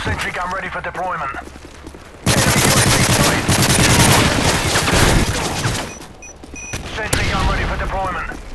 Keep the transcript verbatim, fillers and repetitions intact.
Sentry gun ready for deployment. Enemy U S B sighted. Sentry gun ready for deployment.